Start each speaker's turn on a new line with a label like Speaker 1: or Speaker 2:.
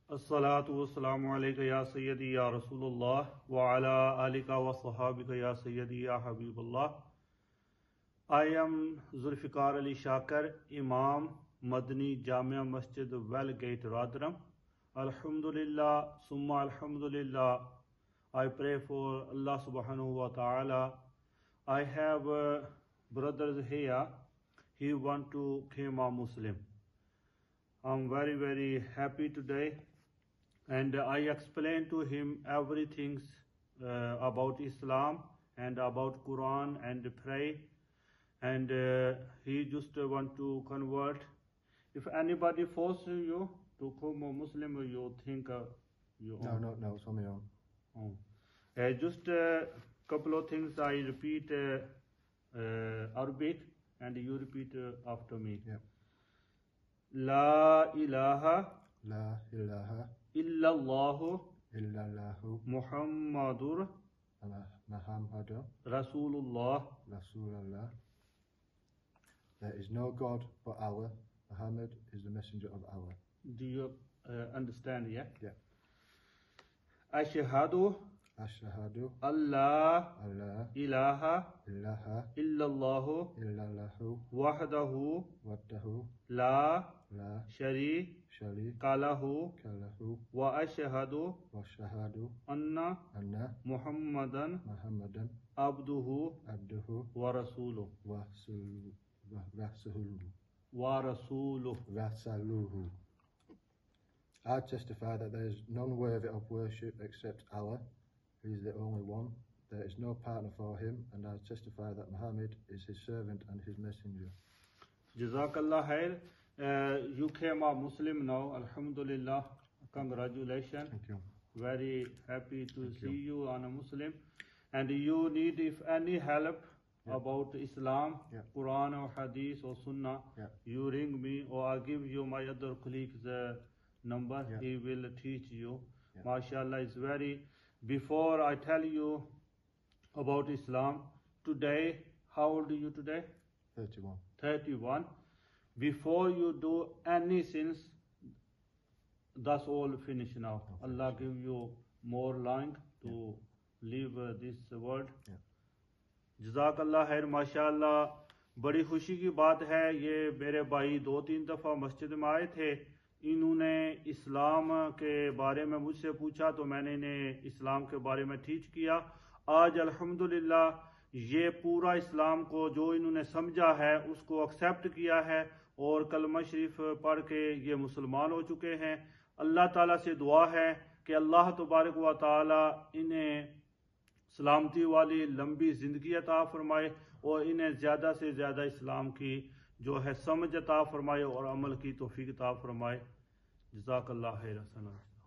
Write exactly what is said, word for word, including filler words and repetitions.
Speaker 1: अस्सलातु वस्सलामु अलैका या सय्यदी या रसूलुल्लाह व अला आलिका व सहाबिका या सय्यदी या Habibullah. I am Zulfikar Ali Shakir, Imam, Madani Jamia Masjid, Wellgate, Rotherham. Alhamdulillah, Summa Alhamdulillah. I pray for Allah subhanahu wa ta'ala. I have uh, brothers here. He want to become a Muslim. I'm very very happy today, and I explained to him everything uh, about Islam and about Quran and pray, and uh, he just uh, want to convert. If anybody forces you to become a Muslim, you think uh, you
Speaker 2: no no no it's on my own.
Speaker 1: Oh. Uh, just a couple of things I repeat uh, uh, Arabic, and you repeat uh, after me.
Speaker 2: Yeah.
Speaker 1: La ilaha
Speaker 2: La ilaha
Speaker 1: illallahu
Speaker 2: illallahu
Speaker 1: Muhammadur
Speaker 2: Muhammadur
Speaker 1: Rasulullah.
Speaker 2: Rasulullah. There is no God but Allah. Muhammad is the messenger of Allah.
Speaker 1: Do you uh, understand? Yeah.
Speaker 2: Yeah.
Speaker 1: Ashhadu
Speaker 2: Ashhadu
Speaker 1: Allah
Speaker 2: alla
Speaker 1: ilaha
Speaker 2: ilaha
Speaker 1: illallahu
Speaker 2: illallahu
Speaker 1: wahdahu
Speaker 2: wahdahu
Speaker 1: la
Speaker 2: la
Speaker 1: sharika lahu
Speaker 2: sharika lahu
Speaker 1: wa ashhadu
Speaker 2: wa shahadu
Speaker 1: anna
Speaker 2: anna
Speaker 1: Muhammadan
Speaker 2: Muhammadan
Speaker 1: abduhu
Speaker 2: abduhu
Speaker 1: wa rasuluh
Speaker 2: wa rasuluhu wa rasuluhu
Speaker 1: wa rasuluh.
Speaker 2: Rasaluhu. I testify that there is none worthy of worship except Allah. He is the only one. There is no partner for him, and I testify that Muhammad is his servant and his messenger.
Speaker 1: Jazakallah khair. Uh, you came a Muslim now, Alhamdulillah. Congratulations.
Speaker 2: Thank you.
Speaker 1: Very happy to
Speaker 2: Thank
Speaker 1: see
Speaker 2: you.
Speaker 1: you on a Muslim. And you need if any help
Speaker 2: Yeah.
Speaker 1: about Islam,
Speaker 2: Yeah.
Speaker 1: Quran or Hadith or Sunnah,
Speaker 2: Yeah.
Speaker 1: you ring me, or I'll give you my other colleague's uh, number.
Speaker 2: Yeah.
Speaker 1: He will teach you.
Speaker 2: Yeah.
Speaker 1: MashaAllah is very. Before I tell you about Islam, today, how old are you today?
Speaker 2: thirty-one.
Speaker 1: thirty-one. Before you do any sins, that's all finished now.
Speaker 2: Okay.
Speaker 1: Allah give you more long to leave uh, this world.
Speaker 2: Yeah.
Speaker 1: जज़ाकल्लाह खैर। माशाअल्लाह बड़ी खुशी की बात है। ये मेरे भाई दो तीन दफ़ा मस्जिद में आए थे। इन्होंने इस्लाम के बारे में मुझसे पूछा तो मैंने इन्हें इस्लाम के बारे में टीच किया। आज अल्हम्दुलिल्लाह ये पूरा इस्लाम को जो इन्होंने समझा है उसको एक्सेप्ट किया है और कलमा शरीफ पढ़ के ये मुसलमान हो चुके हैं। अल्लाह ताला से दुआ है कि अल्लाह तबारक व ताला इन्हें सलामती वाली लंबी ज़िंदगी अता फरमाए और इन्हें ज़्यादा से ज़्यादा इस्लाम की जो है समझ अता फरमाए और अमल की तौफीक अता फरमाए। जज़ाकल्लाह खैर।